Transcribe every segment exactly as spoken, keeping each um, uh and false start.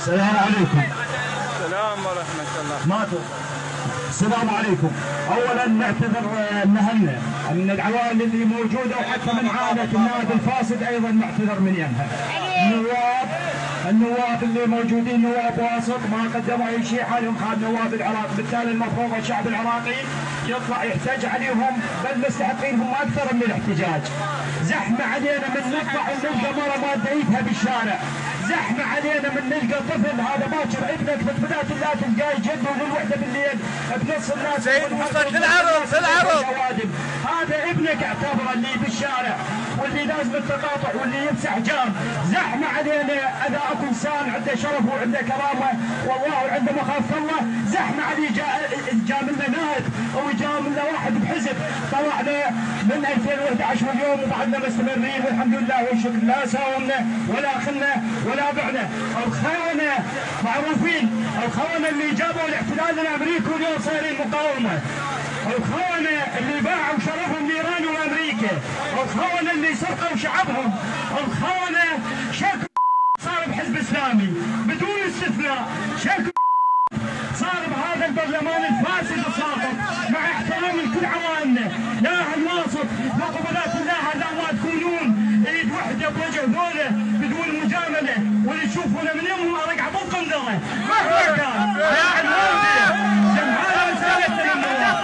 السلام عليكم. السلام ورحمة الله. ما السلام عليكم. اولا نعتذر مهنا من العوائل اللي موجوده وحتى من عائله النادي الفاسد ايضا نعتذر من يمها. النواب النواب اللي موجودين نواب واسط ما قدموا اي شيء، حالهم حال نواب العراق، بالتالي المفروض الشعب العراقي يطلع يحتج عليهم، بل مستحقين هم اكثر من الاحتجاج. زحمه علينا من نطلع ونلقى مره ما دعيتها بالشارع، زحمه علينا من نلقى طفل هذا باكر ابنك بثبات الله تلقاه يجنن للوحده بالليل بنص الناس. سيد مصطفى في العرض في العرض هذا ابنك اعتبره اللي بالشارع واللي لازم التقاطع واللي يمسح جام. زحمه علينا اذا اكو انسان عنده شرف وعنده كرامه والله وعنده مخافه الله، زحمه عليه جاء جاء لنا نائب وجاء لنا واحد بحزب. طلعنا من ألفين وأحد عشر واليوم وبعدنا مستمرين والحمد لله والشكر، لا ساومنا ولا اخذنا ولا بعنا. الخونه معروفين، الخونه اللي جابوا الاحتلال الامريكي واليوم صايرين مقاومه، الخونه اللي باعوا شرفهم لايران وامريكا، الخونه اللي سرقوا شعبهم، الخونه شكل صار بحزب اسلامي بدون استثناء، شكل صار بهذا البرلمان الفاسد الساقط. مع احترامي لكل عوائلنا يا اهل واسط، لقبلات الله هذا ما تكونون ايد وحده بوجه ذوله بدون مجامله، واللي تشوفونه من يوم ارقع بالقنطره مهما كان يا عالوالده. هذا رسالتنا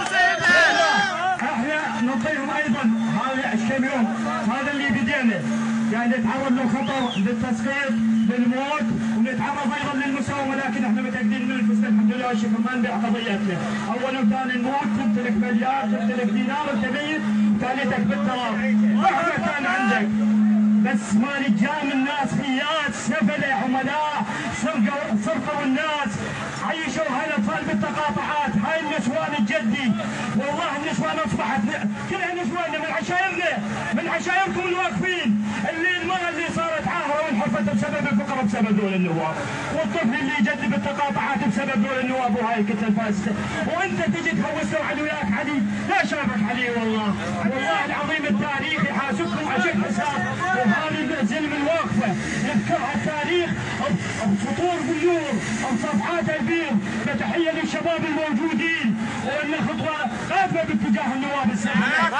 احنا نعطيهم ايضا هذا الكم يوم، هذا اللي بدينا يعني نتعرض للخطر للتسقيط للموت ونتعرض ايضا للمساومه، لكن احنا متاكدين من الفوز الحمد لله والشكر ما نبيع قضيتنا. اول وثاني الموت تمتلك مليار تمتلك دينار انت ميت، ثالثك بالتراب مهما كان عندك. بس ما نجام الناس خيات سفله عملاء سرقوا سرقوا الناس، عيشوا هاي الاطفال بالتقاطعات. هاي النسوان الجدي والله النسوان اصبحت كلها نسواننا من عشائرنا من عشائركم الواقفين، اللي المراه اللي صارت عاهره وانحرفت بسبب الفقر بسبب دول النواب، والطفل اللي يجدد بالتقاطعات بسبب دول النواب وهاي الكتله الفاسده. وانت تجي تهوسوا على وياك علي، لا شافك علي والله والله العظيم التاريخ يحاسبكم اشد حساب. وهذه الزلم الواقفه يذكرها التاريخ بسطور بيور بصفحات البيض. فتحيه للشباب الموجودين وان خطوه قافله باتجاه النواب السابقين.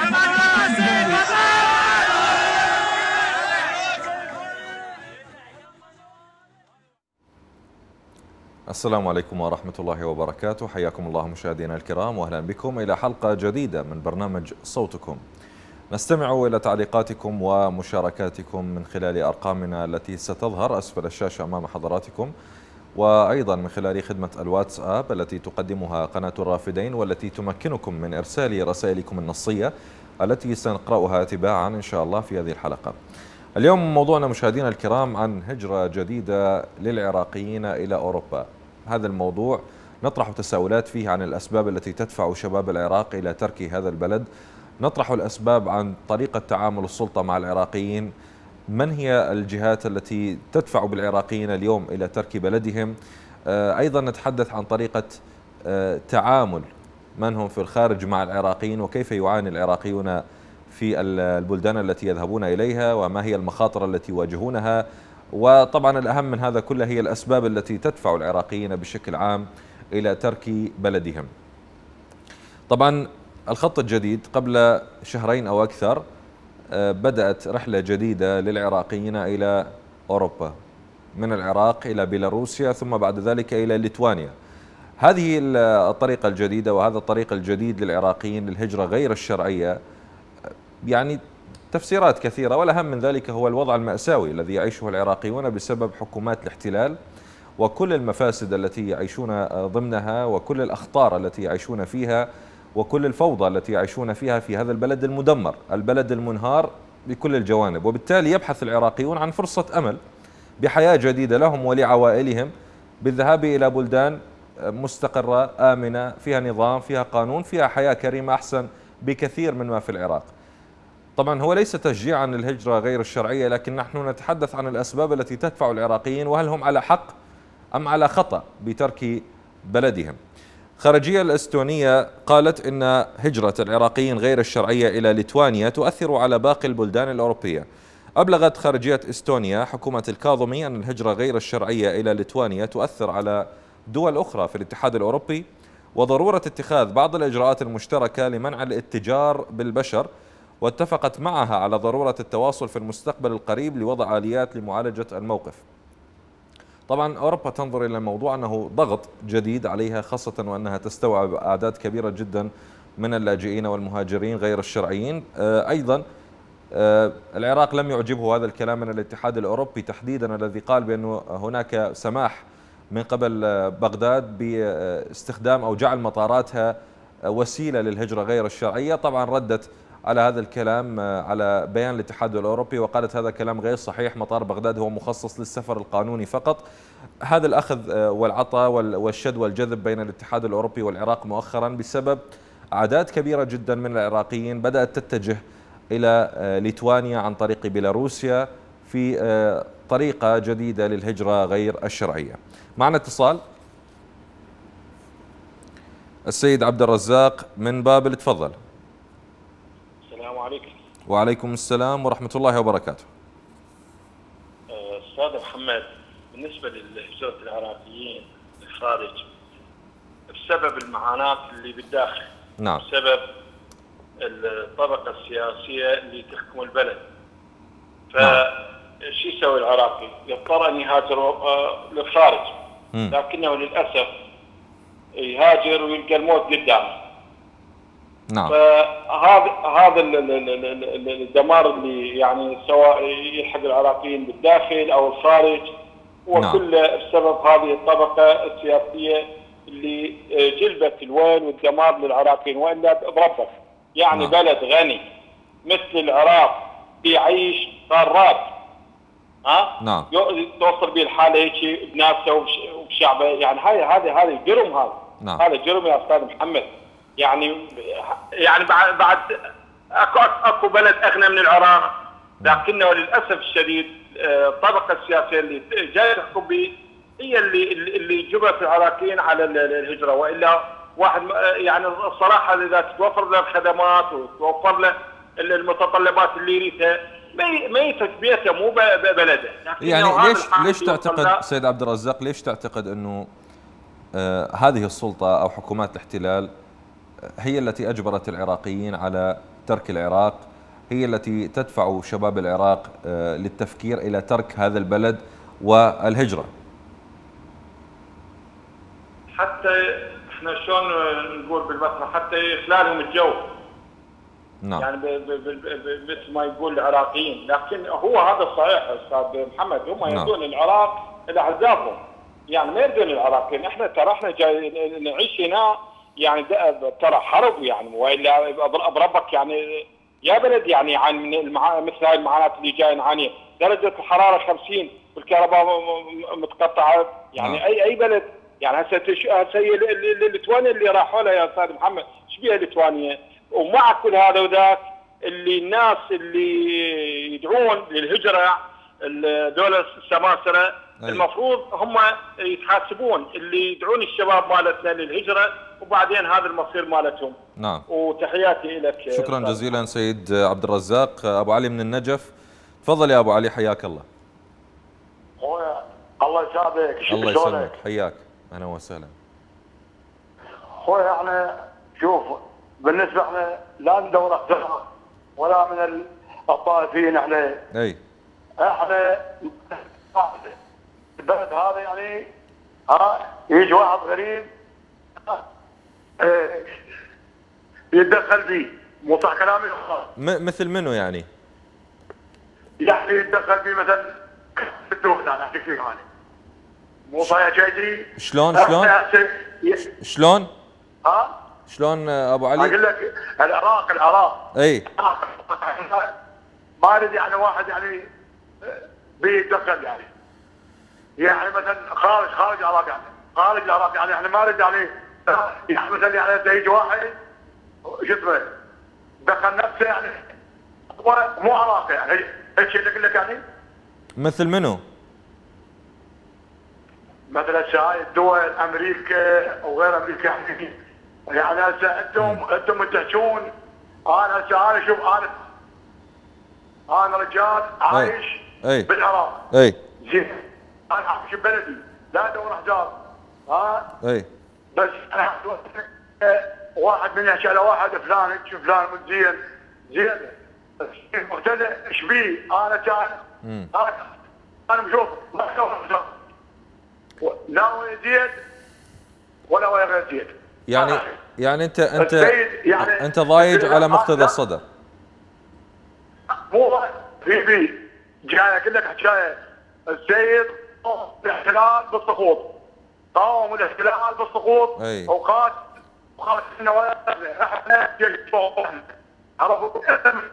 السلام عليكم ورحمة الله وبركاته، حياكم الله مشاهدينا الكرام واهلا بكم إلى حلقة جديدة من برنامج صوتكم. نستمع إلى تعليقاتكم ومشاركاتكم من خلال أرقامنا التي ستظهر أسفل الشاشة أمام حضراتكم، وأيضا من خلال خدمة الواتساب التي تقدمها قناة الرافدين والتي تمكنكم من إرسال رسائلكم النصية التي سنقرأها تباعا إن شاء الله في هذه الحلقة. اليوم موضوعنا مشاهدينا الكرام عن هجرة جديدة للعراقيين إلى أوروبا. هذا الموضوع نطرح تساؤلات فيه عن الأسباب التي تدفع شباب العراق إلى ترك هذا البلد، نطرح الأسباب عن طريقة تعامل السلطة مع العراقيين، من هي الجهات التي تدفع بالعراقيين اليوم إلى ترك بلدهم، أيضا نتحدث عن طريقة تعامل من هم في الخارج مع العراقيين وكيف يعاني العراقيون في البلدان التي يذهبون إليها وما هي المخاطر التي يواجهونها، وطبعا الأهم من هذا كله هي الأسباب التي تدفع العراقيين بشكل عام إلى ترك بلدهم. طبعا الخط الجديد قبل شهرين أو أكثر بدأت رحلة جديدة للعراقيين إلى أوروبا، من العراق إلى بيلاروسيا ثم بعد ذلك إلى ليتوانيا. هذه الطريقة الجديدة وهذا الطريق الجديد للعراقيين للهجرة غير الشرعية يعني تفسيرات كثيرة، والأهم من ذلك هو الوضع المأساوي الذي يعيشه العراقيون بسبب حكومات الاحتلال وكل المفاسد التي يعيشون ضمنها وكل الأخطار التي يعيشون فيها وكل الفوضى التي يعيشون فيها في هذا البلد المدمر، البلد المنهار بكل الجوانب. وبالتالي يبحث العراقيون عن فرصة أمل بحياة جديدة لهم ولعوائلهم بالذهاب إلى بلدان مستقرة آمنة فيها نظام فيها قانون فيها حياة كريمة أحسن بكثير من ما في العراق. طبعا هو ليس تشجيعا للهجرة غير الشرعية، لكن نحن نتحدث عن الأسباب التي تدفع العراقيين وهل هم على حق أم على خطأ بترك بلدهم. خارجية الأستونية قالت إن هجرة العراقيين غير الشرعية إلى ليتوانيا تؤثر على باقي البلدان الأوروبية. أبلغت خارجية إستونيا حكومة الكاظمي أن الهجرة غير الشرعية إلى ليتوانيا تؤثر على دول أخرى في الاتحاد الأوروبي، وضرورة اتخاذ بعض الإجراءات المشتركة لمنع الاتجار بالبشر، واتفقت معها على ضرورة التواصل في المستقبل القريب لوضع آليات لمعالجة الموقف. طبعا أوروبا تنظر إلى الموضوع أنه ضغط جديد عليها، خاصة وأنها تستوعب أعداد كبيرة جدا من اللاجئين والمهاجرين غير الشرعيين. أيضا العراق لم يعجبه هذا الكلام من الاتحاد الأوروبي تحديدا، الذي قال بأن هناك سماح من قبل بغداد باستخدام أو جعل مطاراتها وسيلة للهجرة غير الشرعية. طبعا ردت على هذا الكلام على بيان الاتحاد الأوروبي وقالت هذا كلام غير صحيح، مطار بغداد هو مخصص للسفر القانوني فقط. هذا الأخذ والعطاء والشد والجذب بين الاتحاد الأوروبي والعراق مؤخرا بسبب أعداد كبيرة جدا من العراقيين بدأت تتجه إلى ليتوانيا عن طريق بيلاروسيا في طريقة جديدة للهجرة غير الشرعية. معنا اتصال، السيد عبد الرزاق من بابل، تفضل. السلام عليكم. وعليكم السلام ورحمة الله وبركاته. أستاذ محمد، بالنسبة لهجرة العراقيين للخارج بسبب المعاناة اللي بالداخل، نعم، بسبب الطبقة السياسية اللي تحكم البلد، فشو يسوي العراقي؟ يضطر أن يهاجر للخارج، لكنه للأسف يهاجر ويلقى الموت قدامه. نعم. فهذا هذا الدمار اللي يعني سواء يلحق العراقيين بالداخل او الخارج هو نعم. كله بسبب هذه الطبقه السياسيه اللي جلبت الويل والدمار للعراقيين. والا بربك يعني نعم. بلد غني مثل العراق يعيش قارات، ها نعم، توصل به الحاله هيك بناسه وبشعبه، يعني هاي هذا هذا جرم، هذا نعم. هذا جرم يا استاذ محمد. يعني يعني بعد بعد اكو اكو بلد اغنى من العراق، لكنه للاسف الشديد الطبقه السياسيه اللي جايه تحكم به هي اللي اللي جبرت العراقيين على الهجره. والا واحد يعني الصراحه اذا تتوفر له الخدمات وتوفر له المتطلبات اللي يريدها ما يترك بيته مو ببلده. يعني ليش ليش تعتقد سيد عبد الرزاق، ليش تعتقد انه آه هذه السلطه او حكومات الاحتلال هي التي أجبرت العراقيين على ترك العراق، هي التي تدفع شباب العراق للتفكير إلى ترك هذا البلد والهجرة؟ حتى احنا شلون نقول بالمسرح، حتى يخلالهم الجو. نعم. يعني مثل ما يقول العراقيين، لكن هو هذا صحيح استاذ محمد، هم نعم. يردون العراق الى احزابهم، يعني ما يردون العراقيين. احنا ترى احنا جاي نعيش هنا يعني ترى حرب، يعني والا بربك يعني يا بلد يعني يعاني من المع... مثل هاي المعاناه اللي جاي نعانيها، درجه الحراره خمسين والكهرباء متقطعه، يعني نعم. اي اي بلد يعني هسه هسه ليتوانيا اللي راحوا لها يا استاذ محمد، ايش بيها ليتوانيا؟ ومع كل هذا وذاك اللي الناس اللي يدعون للهجره دول السماسره المفروض هم يتحاسبون، اللي يدعون الشباب مالتنا للهجره وبعدين هذا المصير مالتهم. نعم. وتحياتي لك. شكرا جزيلا سيد عبد الرزاق. ابو علي من النجف، تفضل يا ابو علي، حياك الله. خويا الله يسعدك. الله يسلمك، حياك، اهلا وسهلا. خويا احنا شوف بالنسبه احنا لا ندور اقدار ولا من الطائفيين، احنا اي احنا البلد هذا يعني ها يجي واحد غريب اه يتدخل فيه، مو صح كلامي؟ مثل منو يعني؟ يعني يتدخل فيه مثلا بالدول، انا احكي فيه يعني مو صحيح شيء. شلون شلون؟ شلون؟ ها؟ شلون ابو علي؟ اقول لك العراق العراق اي ما اريد يعني واحد يعني بيتدخل يعني يعني مثلا خارج خارج العراق، يعني خارج العراق يعني احنا ما نريد يعني يعني مثلا يعني يجي واحد شو اسمه دخل نفسه يعني هو مو عراقي، يعني هيك شيء اقول لك يعني. مثل منو؟ مثلا هاي الدول امريكا وغير امريكا، يعني يعني هسه انتم انتم تحكون، انا هسه انا شوف انا انا رجال عايش اي بالعراق. اي زين انا عايش ببلدي لا ادور احزاب. ها اي بس انا واحد من يحكي على واحد فلان هيك فلان زين زين مقتنع ايش بيه؟ انا كان انا انا بشوف ما ادور احزاب لا ولا زيد ولا ولا غير زيد. يعني يعني انت انت يعني انت ضايج على مقتدى الصدر. مو في في جاي اقول لك حكايه. السيد قاوم الاحتلال بالسقوط، قاوم الاحتلال بالسقوط اي وقات وقاتلنا ولا احنا جيش فوقنا. عرفوا؟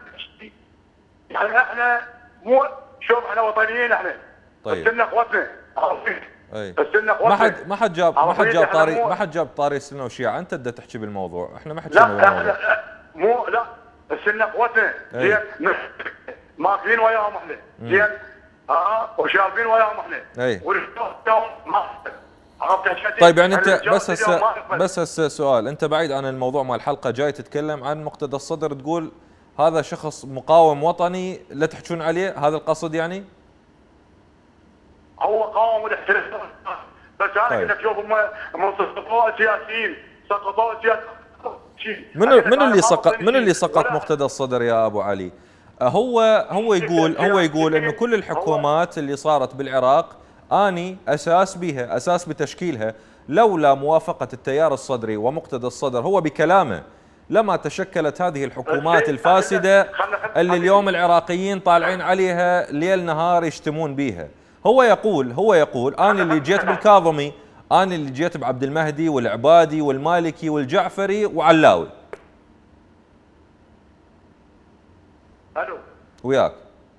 يعني احنا مو شوف احنا وطنيين احنا. طيب بس لنا اخوتنا عرفت؟ اي بس لنا اخوتنا ما حد ما حد جاب ما حد جاب إحنا طاري مو- ما حد جاب طاري سنه وشيعه، انت بدك تحكي بالموضوع، احنا ما لا حكينا بالموضوع. احنا مو لا بس لنا اخوتنا أي. زين ماكلين وياهم احنا زين اه وشاربين وياهم احنا اي ورجالهم ما عرفت هالشكل؟ طيب يعني انت الرجال بس اليوم هسه ما يقبل. بس هسه سؤال، انت بعيد عن الموضوع مال الحلقه جاي تتكلم عن مقتدى الصدر، تقول هذا شخص مقاوم وطني لا تحجون عليه، هذا القصد يعني؟ هو قاوم الاحتلال بس انا طيب. اقول لك شوف هم هم سقطوا سياسيين سقطوا سياسيين. من من اللي سقط من اللي سقط مقتدى الصدر يا ابو علي؟ هو هو يقول هو يقول انه كل الحكومات اللي صارت بالعراق اني اساس بها اساس بتشكيلها لولا موافقه التيار الصدري ومقتدى الصدر، هو بكلامه لما تشكلت هذه الحكومات الفاسده اللي اليوم العراقيين طالعين عليها ليل نهار يشتمون بيها. هو يقول هو يقول انا اللي جيت بالكاظمي، انا اللي جيت بعبد المهدي والعبادي والمالكي والجعفري وعلاوي. الو وياك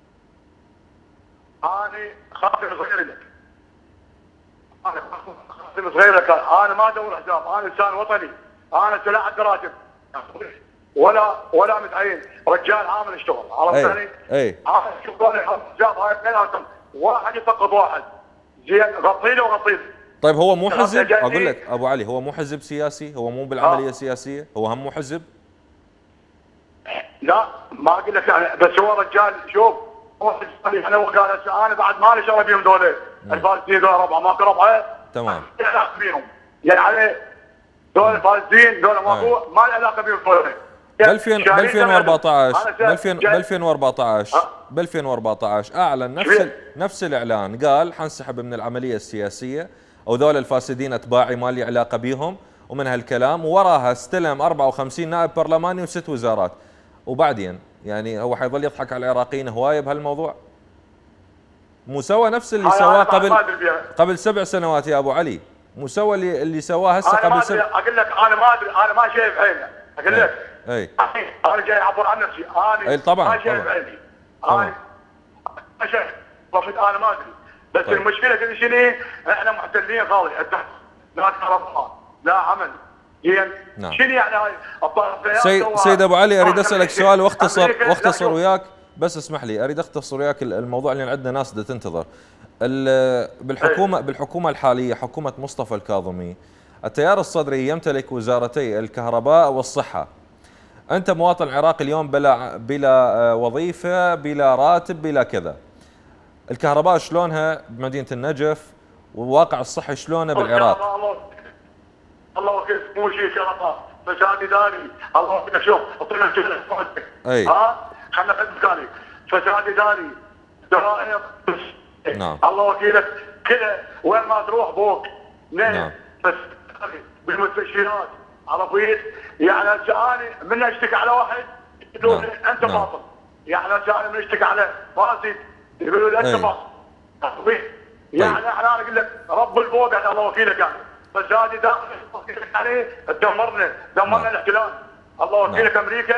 انا خاطر صغير لك انا خاطر صغير لك انا ما ادور احزاب انا انسان وطني انا سلاح الدراتب ولا ولا متعين رجال عامل اشتغل عرفت اي علي؟ اي عامل شغل احزاب هاي اثنيناتهم واحد يسقط واحد زين غطي له وغطي له. طيب هو مو حزب؟ اقول لك ابو علي هو مو حزب سياسي؟ هو مو بالعمليه السياسيه؟ هو هم مو حزب؟ لا ما اقول لك يعني بس هو رجال شوف هو حزب انا وقال هسه انا بعد ما لي شغل بيهم دول الفاسدين دول ربعه ماكو ربعه تمام ما لي علاقه بيهم يعني عليه دول الفاسدين دول ماكو ما لي علاقه بيهم دول ب ألفين ب ألفين وأربعطعش ب ألفين ب ألفين وأربعطعش ب ألفين وأربعطعش اعلن نفس نفس الاعلان، قال حنسحب من العمليه السياسيه او ذول الفاسدين اتباعي ما لي علاقه بيهم ومن هالكلام، ووراها استلم أربعة وخمسين نائب برلماني وست وزارات. وبعدين يعني هو حيظل يضحك على العراقيين هوايه بهالموضوع؟ مو سوى نفس اللي سواه قبل قبل سبع سنوات يا ابو علي، مو سوى اللي اللي سواه هسه قبل سبع. اقول لك انا ما ادري انا ما شايف عيني اقول لك اي انا جاي اعبر عن نفسي انا اي طبعا ما شايف عيني انا ما شايف وقت انا ما ادري بس طيب. المشكله تدري شنو؟ احنا محتلين خالي لا كهرباء لا عمل زين نعم. شنو يعني هاي سيد سيد ابو علي اريد اسالك سؤال واختصر واختصر وياك، بس اسمح لي اريد اختصر وياك الموضوع لان عندنا ناس بدها تنتظر. بالحكومه بالحكومه الحاليه حكومه مصطفى الكاظمي التيار الصدري يمتلك وزارتي الكهرباء والصحه. انت مواطن عراقي اليوم بلا بلا وظيفه بلا راتب بلا كذا. الكهرباء شلونها بمدينه النجف والواقع الصحي شلونه بالعراق؟ الله وكيل مو شيء كهرباء فساد اداري الله وكيل شوف اعطينا شغله اي ها خلنا خد مكاني فساد اداري دقائق نعم الله وكيلك كذا وين ما تروح فوق نعم بس بالمستشفيات عرفت يعني هسه انا من اشتكي على واحد يقولوا لي انت نعم. باطل يعني هسه انا من اشتكي على فاسد يقولوا لي انت باطل عرفت يعني احنا اقول لك رب الفوق الله وكيلك يعني فساد اداري عليه دمرنا دمرنا الاحتلال الله وكيلك امريكا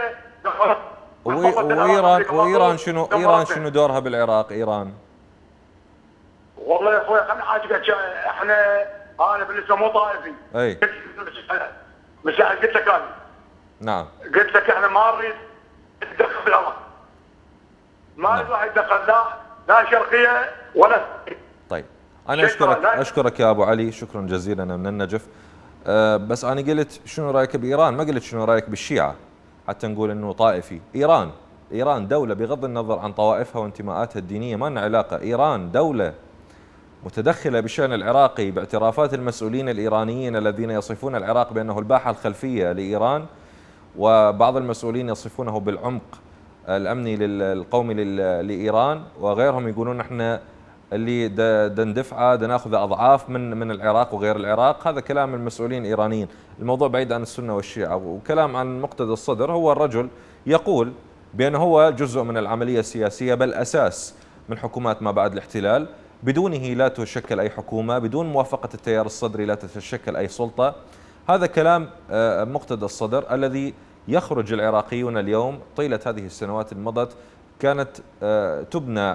وايران وايران شنو ايران شنو دورها بالعراق ايران؟ والله يا اخوي خليني احاجيك احنا انا بالنسبه مو طائفي اي مش قلت لك انا نعم قلت لك احنا ما نريد ندخل بالعراق ما نريد واحد يدخل لا لا شرقيه ولا طيب انا اشكرك اشكرك يا ابو علي شكرا جزيلا من النجف. أه بس انا قلت شنو رايك بايران ما قلت شنو رايك بالشيعه حتى نقول انه طائفي. ايران إيران دولة بغض النظر عن طوائفها وانتماءاتها الدينية، ما لنا علاقة. إيران دولة متدخلة بالشأن العراقي باعترافات المسؤولين الإيرانيين الذين يصفون العراق بأنه الباحة الخلفية لإيران، وبعض المسؤولين يصفونه بالعمق الأمني القومي لإيران، وغيرهم يقولون احنا اللي دندفعه دناخذ أضعاف من من العراق وغير العراق. هذا كلام المسؤولين الإيرانيين. الموضوع بعيد عن السنة والشيعة. وكلام عن مقتدى الصدر، هو الرجل يقول بأنه هو جزء من العملية السياسية، بل أساس من حكومات ما بعد الاحتلال، بدونه لا تشكل أي حكومة، بدون موافقة التيار الصدري لا تتشكل أي سلطة. هذا كلام مقتدى الصدر الذي يخرج العراقيون اليوم طيلة هذه السنوات المضت كانت تبنى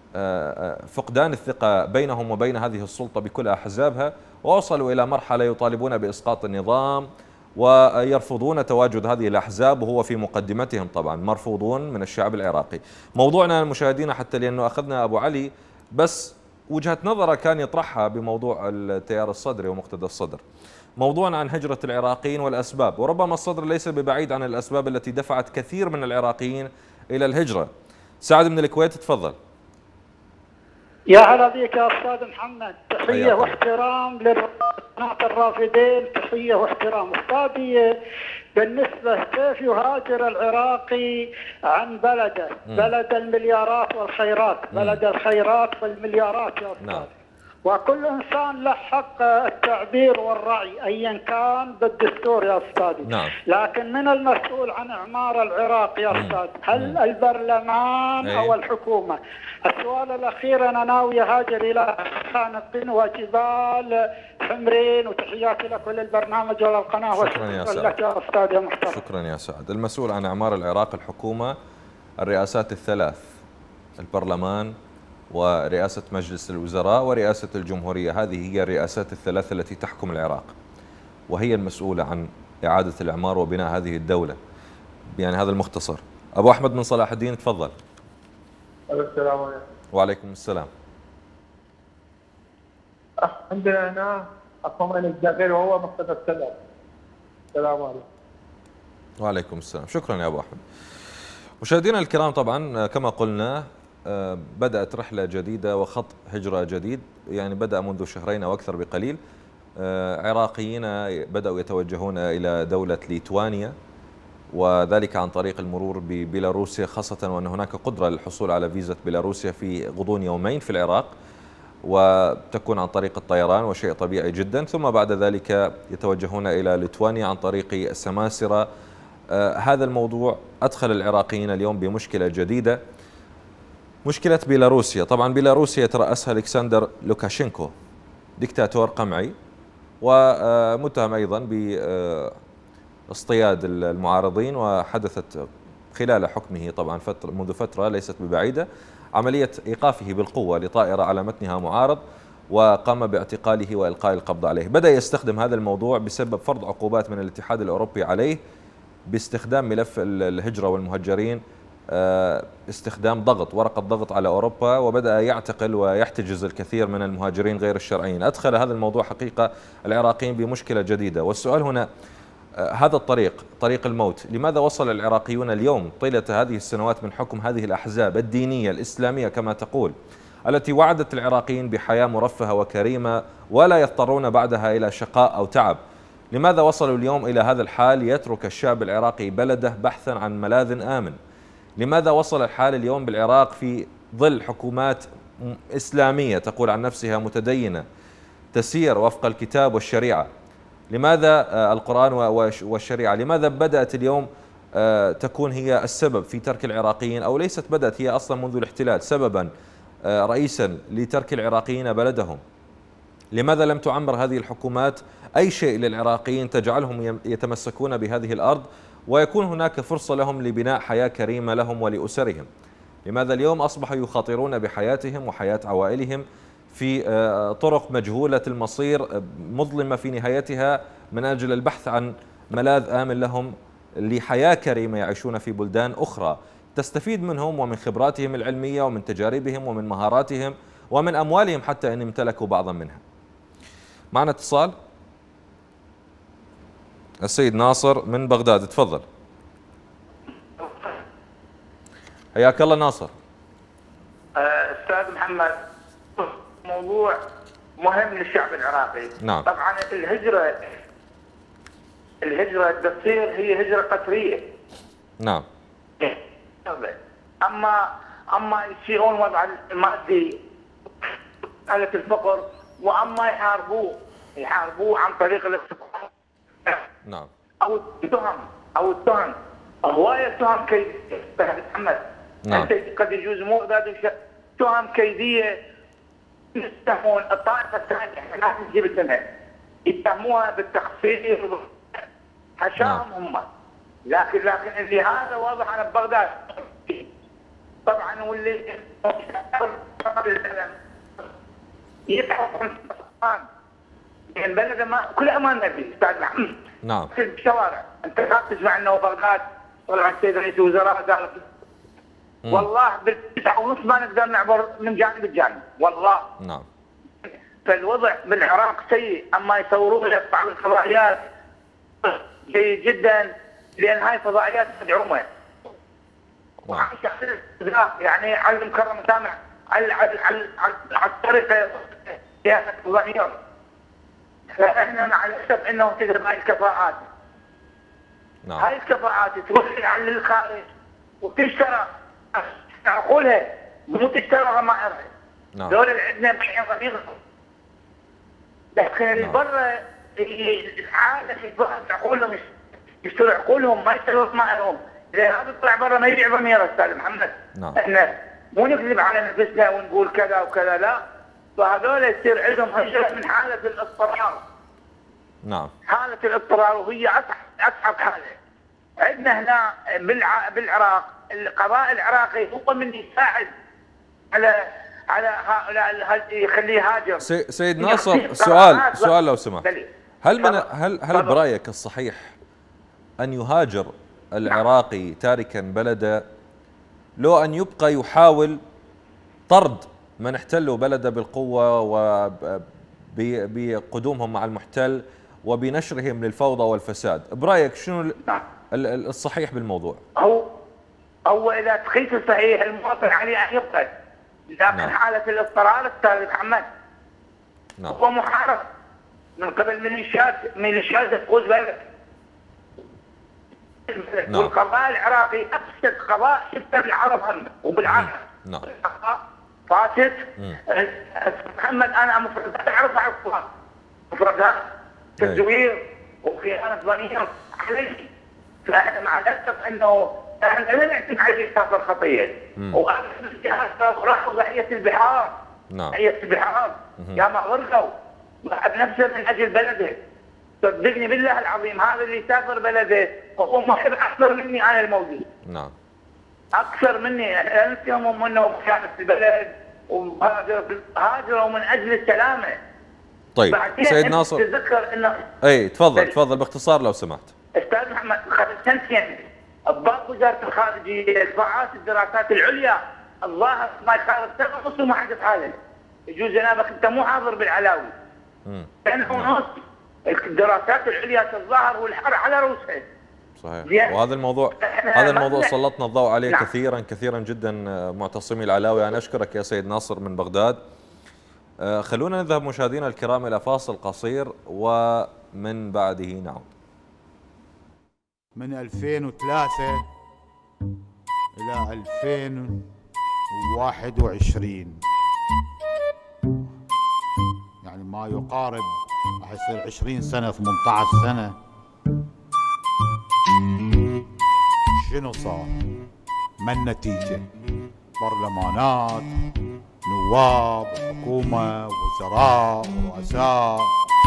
فقدان الثقة بينهم وبين هذه السلطة بكل أحزابها، ووصلوا إلى مرحلة يطالبون بإسقاط النظام ويرفضون تواجد هذه الأحزاب، وهو في مقدمتهم طبعا مرفوضون من الشعب العراقي. موضوعنا المشاهدين، حتى لأنه أخذنا أبو علي بس وجهة نظره كان يطرحها بموضوع التيار الصدري ومقتدى الصدر، موضوعنا عن هجرة العراقيين والأسباب، وربما الصدر ليس ببعيد عن الأسباب التي دفعت كثير من العراقيين إلى الهجرة. سعد من الكويت، تفضل. يا هلا بك يا أستاذ محمد، تحية واحترام للقناة الرافدين، تحية واحترام. أستاذي، بالنسبة كيف يهاجر العراقي عن بلده، م. بلد المليارات والخيرات، م. بلد الخيرات والمليارات يا أستاذ. نعم. وكل إنسان له حق التعبير والرأي أيا كان بالدستور يا أستاذي. نعم. لكن من المسؤول عن إعمار العراق يا أستاذ؟ هل م. البرلمان أي. أو الحكومة؟ السؤال الأخير، أنا ناوي أهاجر إلى خانقين وجبال حمرين، وتحياتي لك وللبرنامج وللقناة. شكرا يا سعد. لك يا أستاذ يا محترم. شكرا يا سعد. المسؤول عن إعمار العراق الحكومة، الرئاسات الثلاث، البرلمان ورئاسة مجلس الوزراء ورئاسة الجمهورية. هذه هي الرئاسات الثلاث التي تحكم العراق، وهي المسؤولة عن إعادة الإعمار وبناء هذه الدولة. يعني هذا المختصر. أبو أحمد من صلاح الدين، تفضل. السلام عليكم. وعليكم السلام. عندنا هنا الطمأنينة الداخلي وهو مقتدى السلام. السلام عليكم. وعليكم السلام. شكرا يا أبو أحمد. مشاهدينا الكرام، طبعا كما قلنا بدأت رحلة جديدة وخط هجرة جديد، يعني بدأ منذ شهرين أو أكثر بقليل. عراقيين بدأوا يتوجهون إلى دولة ليتوانيا، وذلك عن طريق المرور ببيلاروسيا، خاصة وأن هناك قدرة للحصول على فيزا بيلاروسيا في غضون يومين في العراق، وتكون عن طريق الطيران، وشيء طبيعي جدا. ثم بعد ذلك يتوجهون إلى ليتوانيا عن طريق سماسرة. هذا الموضوع أدخل العراقيين اليوم بمشكلة جديدة، مشكلة بيلاروسيا. طبعا بيلاروسيا يترأسها ألكسندر لوكاشينكو، دكتاتور قمعي، ومتهم أيضا باصطياد المعارضين، وحدثت خلال حكمه طبعا فترة منذ فترة ليست ببعيدة عملية إيقافه بالقوة لطائرة على متنها معارض، وقام باعتقاله وإلقاء القبض عليه. بدأ يستخدم هذا الموضوع بسبب فرض عقوبات من الاتحاد الأوروبي عليه باستخدام ملف الهجرة والمهجرين، استخدام ضغط ورقة ضغط على أوروبا، وبدأ يعتقل ويحتجز الكثير من المهاجرين غير الشرعيين. أدخل هذا الموضوع حقيقة العراقيين بمشكلة جديدة. والسؤال هنا، هذا الطريق طريق الموت، لماذا وصل العراقيون اليوم طيلة هذه السنوات من حكم هذه الأحزاب الدينية الإسلامية كما تقول، التي وعدت العراقيين بحياة مرفهة وكريمة ولا يضطرون بعدها إلى شقاء أو تعب؟ لماذا وصلوا اليوم إلى هذا الحال، يترك الشعب العراقي بلده بحثا عن ملاذ آمن؟ لماذا وصل الحال اليوم بالعراق في ظل حكومات إسلامية تقول عن نفسها متدينة تسير وفق الكتاب والشريعة؟ لماذا القرآن والشريعة؟ لماذا بدأت اليوم تكون هي السبب في ترك العراقيين، أو ليست بدأت هي أصلا منذ الاحتلال سببا رئيسا لترك العراقيين بلدهم؟ لماذا لم تعمر هذه الحكومات أي شيء للعراقيين تجعلهم يتمسكون بهذه الأرض ويكون هناك فرصة لهم لبناء حياة كريمة لهم ولأسرهم؟ لماذا اليوم أصبحوا يخاطرون بحياتهم وحياة عوائلهم في طرق مجهولة المصير مظلمة في نهايتها من أجل البحث عن ملاذ آمن لهم لحياة كريمة يعيشون في بلدان أخرى تستفيد منهم ومن خبراتهم العلمية ومن تجاربهم ومن مهاراتهم ومن أموالهم حتى إن امتلكوا بعضا منها؟ معنا اتصال، السيد ناصر من بغداد، تفضل. حياك الله ناصر. استاذ محمد، موضوع مهم للشعب العراقي. نعم. طبعا الهجره الهجره تصير هي هجره قسريه. نعم. اما اما يسيئون وضع المادي حالة الفقر، واما يحاربوه يحاربوه عن طريق الاستقرار. نعم. او التهم او التهم هوايه تهم كيديه استاذ محمد. نعم. انت قد يجوز مو ذات تهم كيديه يتهمون الطائفه الثانيه، لا تجيب اسمها، يتهموها بالتخفير حشاهم هم. لكن لكن اللي هذا واضح على بغداد طبعا، واللي يتحكم يعني بلده ما كل امان نبي استاذ محمد. نعم. في الشوارع انت خاف تسمع انه بغداد طلع السيد رئيس الوزراء قال والله بالتسعة ونص ما نقدر نعبر من جانب الجانب والله. نعم. فالوضع بالعراق سيء، اما يصورون لك بعض الفضائيات جيد جدا لان هاي فضائيات مدعومه. نعم. يعني على المكرمه سامع على على على على الطريقه سياسه الضمير. فاحنا مع الاسف انه تجرب هاي الكفاءات. نعم. هاي الكفاءات تروح على الخارج وتشترى عقولها مو تشترى ضمائرها. نعم. دول اللي عندنا بحين ضمير. لكن اللي برا العاده يشتروا عقولهم يشتروا عقولهم ما يشتروا ضمائرهم. لان هذا يطلع برا ما يبيع ضميره استاذ محمد. نعم. احنا مو نكذب على نفسنا ونقول كذا وكذا لا. فهذول يصير عندهم هجره من حاله الاضطرار. نعم. حاله الاضطرار وهي اصعب اصعب حاله. عندنا هنا بالع... بالعراق القضاء العراقي هو من يساعد على على هؤلاء يخليه يهاجر. سي... سيد ناصر سؤال سؤال لو سمحت. هل من هل هل برايك الصحيح ان يهاجر العراقي تاركا بلده لو ان يبقى يحاول طرد من احتلوا بلده بالقوه وبقدومهم مع المحتل وبنشرهم للفوضى والفساد؟ برايك شنو الصحيح بالموضوع؟ هو هو اذا تقيس الصحيح المواطن عليه ان يقتل، لكن نعم. حاله الاضطرار استاذ محمد نعم. هو محارب من قبل ميليشيات ميليشيات تقود بلد. نعم. والقضاء العراقي افسد قضاء شفته بالعرب هم وبالعالم. نعم. فاسد. محمد انا مفردات اعرف اعرفها مفردات تزوير وخيانه ضمير علي. فاحنا مع الاسف انه احنا لا نعتمد على اساس الخطيه. واهل الجهاز راحوا ضحيه البحار. نعم. ضحيه البحار يا ما غرقوا بنفسه من اجل بلده. صدقني بالله العظيم هذا اللي يسافر بلده هو محب اكثر مني انا الموجود. نعم. اكثر مني انتم انه خيانه البلد وهاجروا من اجل السلامه. طيب سيد ناصر تذكر انه اي تفضل تفضل باختصار لو سمحت. استاذ محمد قبل سنتين ضباط وزاره الخارجيه دفعات الدراسات العليا الظاهر ما يقارب سنه ونص وما حدث حاله. يجوز جنابك انت مو حاضر بالعلاوي. امم سنه ونص الدراسات العليا تتظاهر والحر على روسها. صحيح. وهذا الموضوع هذا الموضوع سلطنا الضوء عليه نعم. كثيرا كثيرا جدا. معتصمي العلاوي انا اشكرك يا سيد ناصر من بغداد. خلونا نذهب مشاهدينا الكرام الى فاصل قصير ومن بعده نعود. من ألفين وثلاثة إلى ألفين وواحد وعشرين يعني ما يقارب راح يصير عشرين سنة ثمانية عشر سنة. شنو صار؟ ما النتيجة؟ برلمانات، نواب، حكومة، وزراء، رؤساء.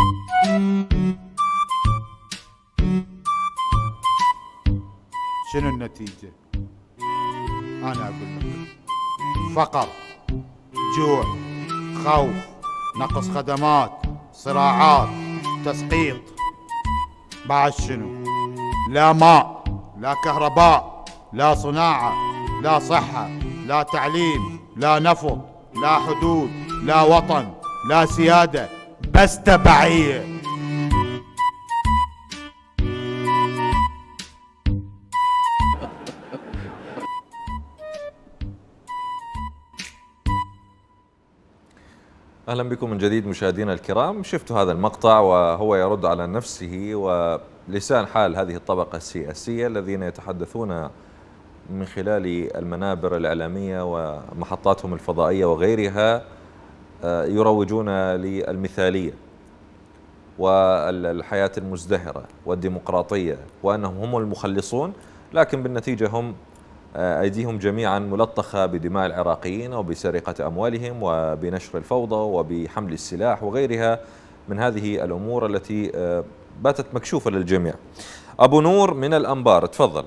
شنو النتيجة؟ أنا أقول لك فقر، جوع، خوف، نقص خدمات، صراعات، تسقيط. بعد شنو؟ لا ماء، لا كهرباء، لا صناعة، لا صحة، لا تعليم، لا نفط، لا حدود، لا وطن، لا سيادة، بس تبعية. أهلا بكم من جديد مشاهدينا الكرام. شفتوا هذا المقطع وهو يرد على نفسه ولسان حال هذه الطبقة السياسية الذين يتحدثون من خلال المنابر الإعلامية ومحطاتهم الفضائية وغيرها يروجون للمثالية والحياة المزدهرة والديمقراطية وأنهم هم المخلصون، لكن بالنتيجة هم أيديهم جميعا ملطخة بدماء العراقيين وبسرقة أموالهم وبنشر الفوضى وبحمل السلاح وغيرها من هذه الأمور التي باتت مكشوفة للجميع. أبو نور من الأنبار، تفضل.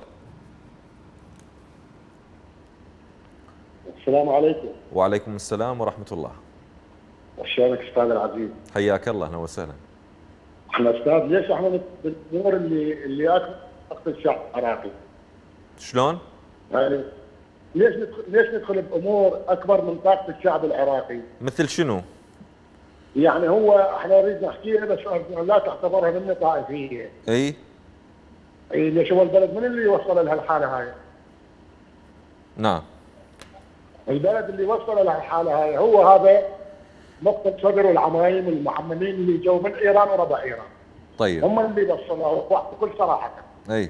السلام عليكم. وعليكم السلام ورحمة الله. شلونك استاذ العزيز؟ حياك الله، اهلا وسهلا. احنا استاذ ليش احنا بالامور اللي اللي اكثر الشعب العراقي؟ شلون؟ يعني ليش ندخل ليش ندخل بامور اكبر من طاقه الشعب العراقي؟ مثل شنو؟ يعني هو احنا نريد نحكيها بس لا تعتبرها منه طائفيه. اي؟ اي ليش هو البلد من اللي وصل لهالحاله هاي؟ نعم. البلد اللي وصل لهالحاله هاي هو هذا نقطة صدر العمايم المعممين اللي جو من ايران وربع ايران. طيب. هم اللي وصلوها بكل صراحة. اي.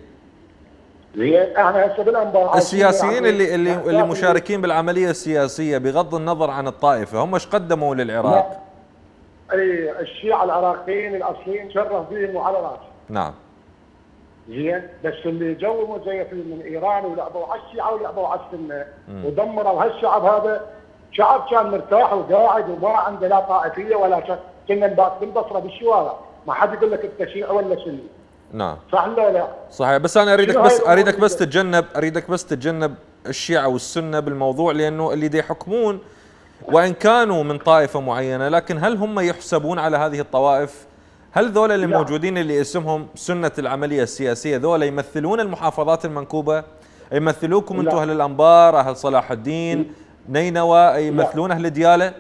زين احنا هسه بالانباء السياسيين اللي اللي اللي مشاركين بالعملية السياسية بغض النظر عن الطائفة هم ايش قدموا للعراق؟ اي الشيعة العراقيين الاصليين شرف بهم وعلى راسهم. نعم. زين بس اللي جو مزيفين من ايران ولعبوا على الشيعة ولعبوا على السنة ودمروا هالشعب هذا. شعب كان مرتاح وقاعد وما عنده لا طائفيه ولا شيء، كنا نبات بالبصره بالشوارع، ما حد يقول لك انت شيعي ولا سني. نعم. صح ولا لا؟ صحيح، بس انا اريدك بس اريدك بس تتجنب اريدك بس تتجنب الشيعة والسنة بالموضوع، لانه اللي دي يحكمون وان كانوا من طائفة معينة، لكن هل هم يحسبون على هذه الطوائف؟ هل ذولا اللي لا. موجودين اللي اسمهم سنة العملية السياسية ذولا يمثلون المحافظات المنكوبة؟ يمثلوكم انتم اهل الانبار، اهل صلاح الدين، نينوى، يمثلون اهل دياله؟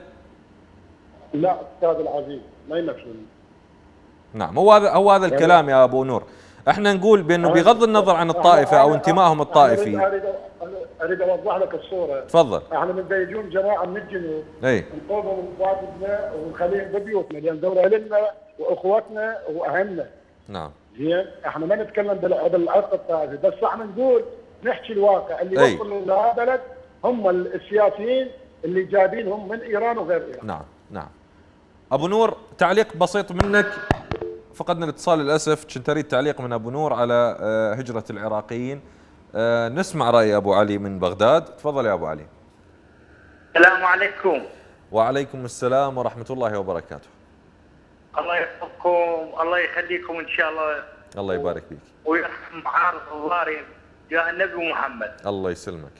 لا استاذ العزيز ما يمثلون. نعم، هو هذا هو هذا الكلام يا ابو نور. احنا نقول بانه بغض النظر عن الطائفه او انتمائهم الطائفي. اريد اريد اوضح لك الصوره. تفضل. احنا من يجون جماعه من الجنوب اي نطلبهم من مواطننا ونخليهم ببيوتنا لان دول اهلنا واخواتنا واهلنا. نعم. زين احنا ما نتكلم بالعرق الطائفي، بس احنا نقول نحكي الواقع اللي أي. وصلوا لهذا البلد هم السياسيين اللي جايبينهم من ايران وغير ايران. نعم نعم. ابو نور تعليق بسيط منك، فقدنا الاتصال للاسف، كنت اريد تعليق من ابو نور على هجرة العراقيين. نسمع راي ابو علي من بغداد، تفضل يا ابو علي. السلام عليكم. وعليكم السلام ورحمة الله وبركاته. الله يحفظكم، الله يخليكم ان شاء الله. الله يبارك فيك. ويرحم عارض الظالم يا النبي محمد. الله يسلمك.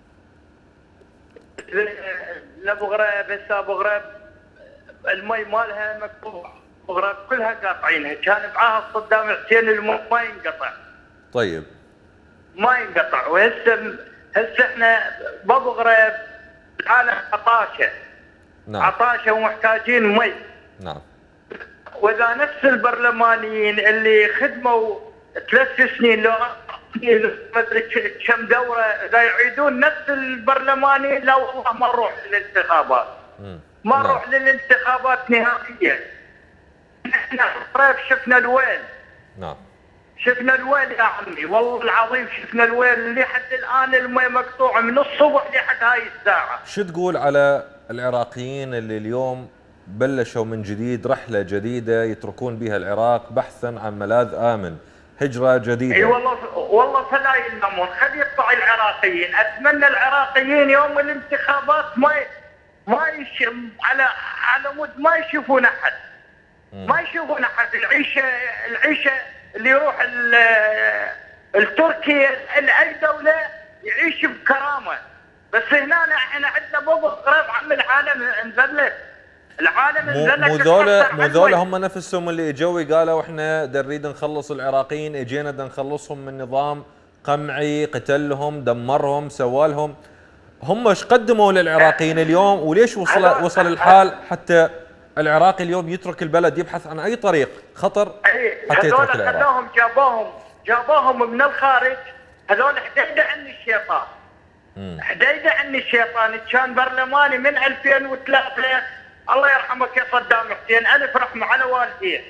لابو غراب هسه ابو غراب المي مالها مقطوع، ابو غراب كلها قاطعينها، كان بعهد صدام حسين المي ما ينقطع. طيب. ما ينقطع، وهسه هسه احنا بابو غراب العالم عطاشه. نعم. عطاشه ومحتاجين مي. نعم. واذا نفس البرلمانيين اللي خدموا ثلاث سنين لو ما ادري كم دوره اذا يعيدون نفس البرلمانيين لا والله ما نروح للانتخابات. ما نروح نعم. للانتخابات نهائيا. احنا قريب شفنا الويل. نعم. شفنا الويل يا عمي، والله العظيم شفنا الويل لحد الان المي مقطوعه من الصبح لحد هاي الساعه. شو تقول على العراقيين اللي اليوم بلشوا من جديد رحلة جديدة يتركون بها العراق بحثا عن ملاذ آمن، هجرة جديدة؟ اي والله والله فلا يلمون، خلي يقطع العراقيين، اتمنى العراقيين يوم الانتخابات ما ي... ما يش... على على مود ما يشوفون احد. ما يشوفون احد، العيشه العيشه اللي يروح ال... التركيا لاي دوله يعيش بكرامه، بس هنا احنا عندنا بابا قريب عم العالم انذلت. العالم مو ذولا مو ذولا هم نفسهم اللي اجوا قالوا احنا نريد نخلص العراقيين، اجينا بدنا نخلصهم من نظام قمعي، قتلهم، دمرهم، سوالهم. هم ايش قدموا للعراقيين اليوم؟ وليش وصل وصل الحال حتى العراقي اليوم يترك البلد يبحث عن اي طريق خطر حتى يترك العراق؟ هذول جابوهم جابوهم من الخارج، هذول حديده عن الشيطان. حديده عن الشيطان، كان برلماني من ألفين وثلاثة الله يرحمك يا صدام حسين، الف رحمه على والديه.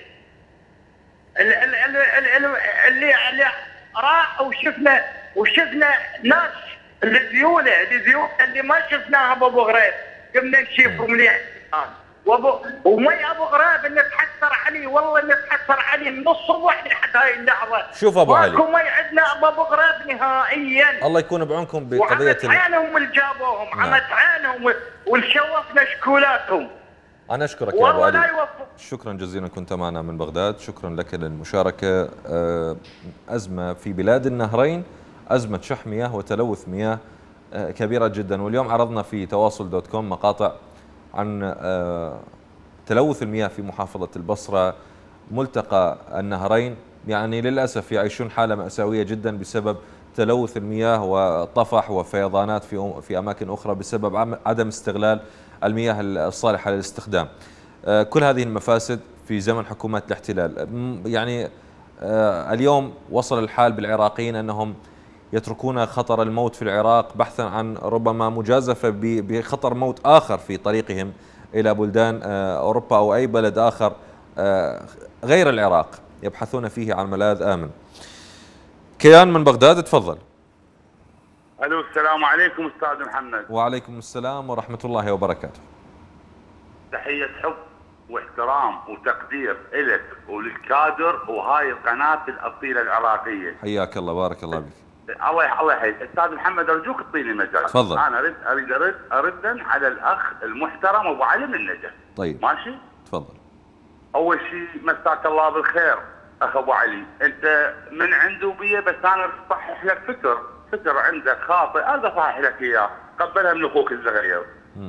اللي اللي اللي, اللي, اللي راح وشفنا وشفنا ناس الزيوله الزيوله اللي ما شفناها بابو غريب، قمنا نشوفهم مليح وابو ومي ابو غريب نتحسر عليه، والله نتحسر عليه من الصبح لحد هاي اللحظه. شوف ابو علي، ماكو مي عندنا بابو غريب نهائيا. الله يكون بعونكم بقضيه عمت عينهم اللي جابوهم، نعم. عمت عينهم والشوفنا شكولاتهم. انا اشكرك يا ابو علي، لا شكرا جزيلا، كنت معنا من بغداد، شكرا لك للمشاركه. ازمه في بلاد النهرين، ازمه شح مياه وتلوث مياه كبيره جدا، واليوم عرضنا في تواصل دوت كوم مقاطع عن تلوث المياه في محافظة البصرة، ملتقى النهرين. يعني للأسف يعيشون حالة مأساوية جدا بسبب تلوث المياه وطفح وفيضانات في في أماكن أخرى بسبب عدم استغلال المياه الصالحة للاستخدام. كل هذه المفاسد في زمن حكومات الاحتلال. يعني اليوم وصل الحال بالعراقيين أنهم يتركون خطر الموت في العراق بحثا عن ربما مجازفة بخطر موت آخر في طريقهم إلى بلدان أوروبا أو أي بلد آخر غير العراق يبحثون فيه عن ملاذ آمن. كيان من بغداد، تفضل. ألو، السلام عليكم أستاذ محمد. وعليكم السلام ورحمة الله وبركاته. تحية حب واحترام وتقدير إلك وللكادر وهاي القناة الأصيلة العراقية. حياك الله، بارك الله بك. الله الله يحييك استاذ محمد، ارجوك تعطيني مجال. تفضل. انا اريد اريد ارد اردا على الاخ المحترم ابو علي من النجف. طيب ماشي؟ تفضل. اول شيء مساك الله بالخير اخ ابو علي، انت من عنده بيه، بس انا اصحح لك فكر فكر عندك خاطئ، انا اصحح لك اياه، قبلها من اخوك الصغير.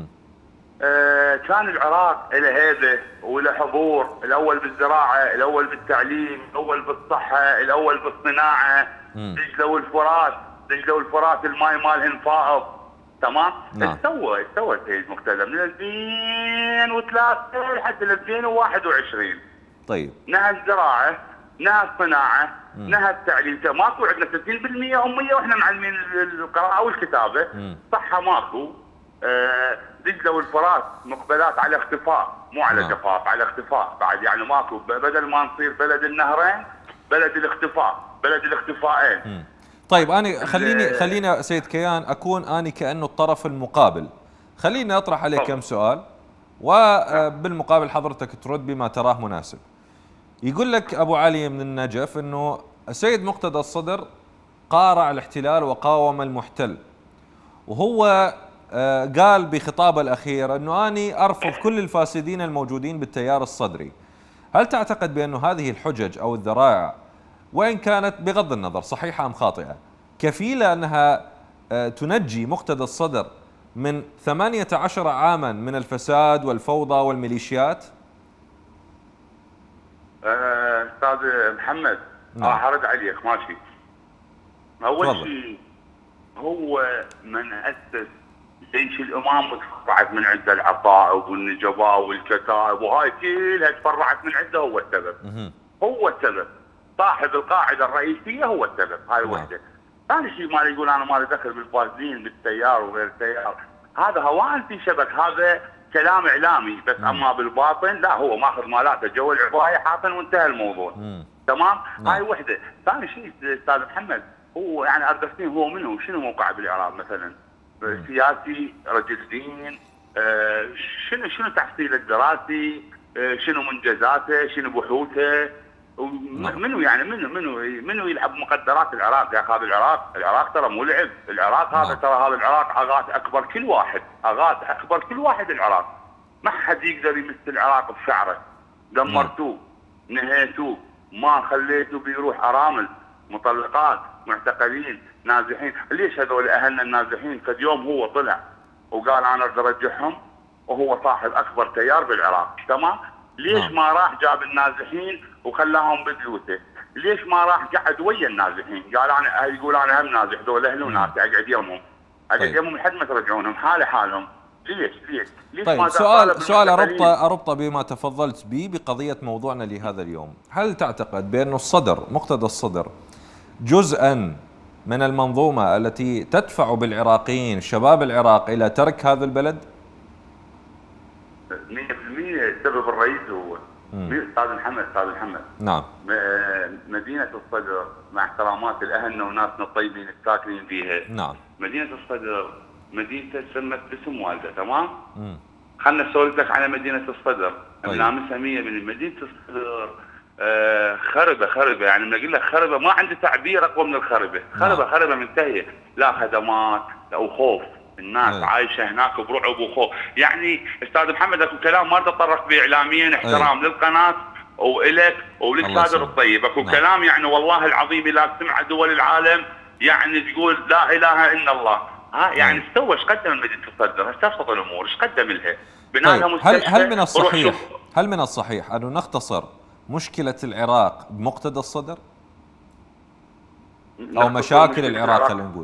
آه كان العراق له هيبه وله حضور، الاول بالزراعه، الاول بالتعليم، الاول بالصحه، الاول بالصناعه. دجله والفرات، دجله والفرات الماي مالهن فائض، تمام؟ نعم. استوى استوى سيد مقتدى من ألفين وثلاثة لحد ألفين وواحد وعشرين. طيب. نهى الزراعه، نهى الصناعه، نهى التعليم، ماكو عندنا ستين بالمئة اميه واحنا معلمين القراءه والكتابه. مم. صحه ماكو. آه دجله والفرات مقبلات على اختفاء، مو على نعم. جفاف، على اختفاء بعد، يعني ماكو، بدل ما نصير بلد النهرين بلد الاختفاء، بلد الاختفائين. مم. طيب انا خليني خليني سيد كيان اكون اني كانه الطرف المقابل، خليني اطرح عليك كم سؤال وبالمقابل حضرتك ترد بما تراه مناسب. يقول لك ابو علي من النجف انه السيد مقتدى الصدر قارع الاحتلال وقاوم المحتل، وهو قال بخطابه الاخير انه اني ارفض كل الفاسدين الموجودين بالتيار الصدري. هل تعتقد بانه هذه الحجج او الذرائع وإن كانت بغض النظر صحيحة أم خاطئة كفيلة أنها تنجي مقتدى الصدر من ثمانية عشر عاما من الفساد والفوضى والميليشيات؟ أستاذ محمد، نعم. راح أرد عليك ماشي. أول شيء هو من أسس جيش الإمام وتفرعت من عنده العطاء والنجباء والكتائب وهاي كلها تفرعت من عنده، هو السبب. هو السبب. صاحب القاعده الرئيسيه هو السبب، هاي وحده. ثاني شيء ما يقول انا ما لي دخل بالفاسدين بالتيار وغير التيار، هذا هوان في شبك، هذا كلام اعلامي بس. مم. اما بالباطن لا، هو ماخذ مالاته جو العبايه حاطن وانتهى الموضوع. مم. تمام؟ مم. هاي وحده. ثاني شيء استاذ محمد، هو يعني ارغسين هو منه شنو موقعه بالعراق مثلا؟ مم. سياسي، رجل دين، آه شنو شنو تحصيله الدراسي، آه شنو منجزاته، شنو بحوثه، منو يعني منو منو منو يلعب مقدرات العراق يا اخي؟ هذا العراق، العراق ترى مو لعب، العراق هذا ترى هذا العراق اغاث اكبر كل واحد، اغاث اكبر كل واحد العراق، ما حد يقدر يمس العراق بشعره، دمرتوه، نهيتوه، ما خليتوه بيروح ارامل، مطلقات، معتقلين، نازحين. ليش هذول اهلنا النازحين قد يوم هو طلع وقال انا اريد ارجعهم وهو صاحب اكبر تيار بالعراق، تمام؟ ليش نعم. ما راح جاب النازحين وخلاهم ببيوته؟ ليش ما راح قعد ويا النازحين؟ قال انا يقول انا هم نازح، ذول اهلي وناسي اقعد يمهم، اقعد طيب. يمهم لحد ما ترجعونهم حال حالهم. ليش ليش؟ ليش طيب ما سؤال سؤال اربطه اربطه بما تفضلت به بقضيه موضوعنا لهذا اليوم، هل تعتقد بأن الصدر مقتدى الصدر جزءا من المنظومه التي تدفع بالعراقيين شباب العراق الى ترك هذا البلد؟ مية بالمية السبب الرئيسي هو استاذ محمد استاذ محمد نعم. مدينه الصدر مع احترامات لاهلنا وناسنا الطيبين الساكنين فيها. نعم. مدينه الصدر مدينته سمت باسم والده، تمام؟ امم خلنا نسولف لك على مدينه الصدر. طيب. ملامسها مية بالمية. مدينه الصدر آه خربه خربه، يعني لما اقول لك خربه ما عندي تعبير اقوى من الخربه، خربه نعم. خربه منتهيه، لا خدمات وخوف. الناس أيه. عايشه هناك برعب وخوف. يعني استاذ محمد اكو كلام ما تطرق به اعلاميا، احترام أيه. للقناه والك وللكادر الطيب، اكو نعم. كلام يعني والله العظيم لا تسمع دول العالم يعني تقول لا اله الا الله. ها يعني استوى ايش قدم مدينه الصدر؟ استبسط الامور، ايش قدم لها؟ بناء لها طيب. هل هل من الصحيح هل من الصحيح انه نختصر مشكله العراق بمقتدى الصدر؟ او مشاكل العراق خلينا نقول.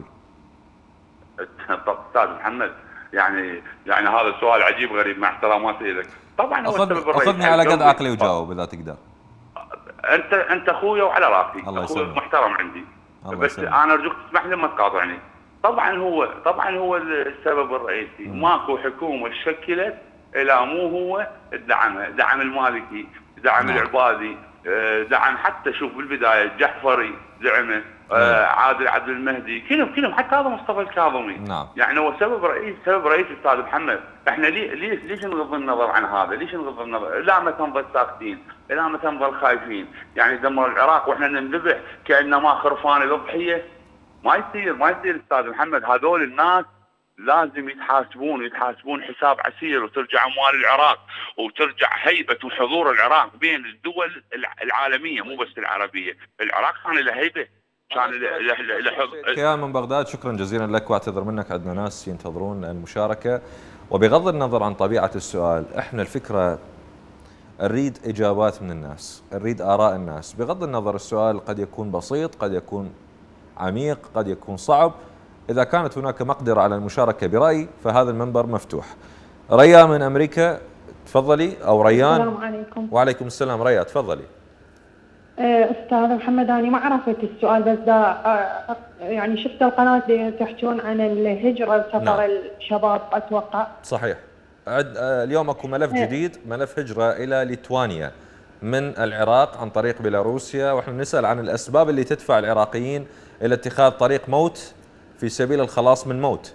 استاذ محمد يعني يعني هذا سؤال عجيب غريب مع احتراماتي لك. طبعا هو السبب الرئيسي. اخذني على قد عقلي وجاوب اذا تقدر. انت انت اخويا وعلى راسي، اخوي محترم عندي. بس يسلم. انا ارجوك تسمح لي ما تقاطعني. طبعا هو طبعا هو السبب الرئيسي، م. ماكو حكومه شكلت الا مو هو دعمها، دعم المالكي، دعم نعم. العبادي، دعم حتى شوف بالبدايه الجحفري دعمه، آه عادل عبد المهدي، كلهم كلهم حتى هذا مصطفى الكاظمي. نعم. يعني هو سبب رئيسي سبب رئيسي استاذ محمد. احنا ليه ليش ليش نغض النظر عن هذا؟ ليش نغض النظر؟ لا متى نظل ساكتين؟ لا متى نظل خايفين؟ يعني دمر العراق واحنا ننذبح كانما خرفان الاضحيه؟ ما يصير ما يصير استاذ محمد. هذول الناس لازم يتحاسبون ويتحاسبون حساب عسير، وترجع اموال العراق وترجع هيبه وحضور العراق بين الدول العالميه مو بس العربيه. العراق كان له هيبه، كان له حضور. كيان من بغداد شكرا جزيلا لك، واعتذر منك عندنا ناس ينتظرون المشاركه. وبغض النظر عن طبيعه السؤال، احنا الفكره نريد اجابات من الناس، نريد اراء الناس، بغض النظر السؤال قد يكون بسيط، قد يكون عميق، قد يكون صعب. إذا كانت هناك مقدرة على المشاركة برأي فهذا المنبر مفتوح. ريا من أمريكا تفضلي، أو ريان. السلام عليكم. وعليكم السلام. ريا تفضلي. أستاذ محمد أنا ما عرفت السؤال، بس دا يعني شفت القناة اللي تحكون عن الهجرة سفر نعم. الشباب أتوقع. صحيح. اليوم أكو ملف جديد، ملف هجرة إلى ليتوانيا من العراق عن طريق بيلاروسيا، ونحن نسأل عن الأسباب اللي تدفع العراقيين إلى اتخاذ طريق موت في سبيل الخلاص من موت.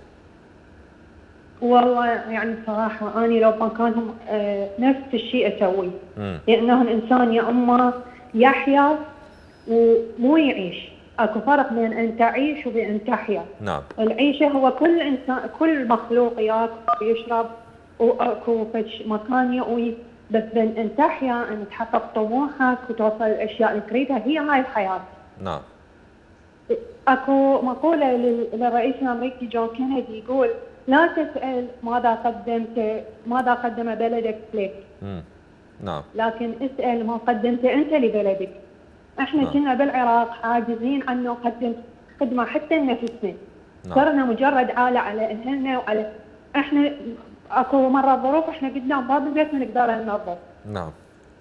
والله يعني صراحة أنا لو مكانهم نفس الشيء أسوي، لأنه الإنسان يا أما يحيا ومو يعيش، أكو فرق بين أن تعيش وبين أن تحيا. نعم. العيشة هو كل إنسان كل مخلوق ياكل ويشرب وأكو مكان يأوي، بس بين أن تحيا أن تحقق طموحك وتوصل الأشياء اللي تريدها، هي هاي الحياة. نعم. اكو مقوله للرئيس الامريكي جون كينيدي يقول لا تسال ماذا قدمت ماذا قدم بلدك لك. امم نعم. لكن اسال ما قدمت انت لبلدك. احنا نعم. كنا بالعراق عاجزين عن نقدم خدمه حتى لنفسنا. نعم. صرنا مجرد عاله على اهلنا وعلى احنا اكو مره ظروف احنا قدام باب البيت ما نقدر ننظف. نعم.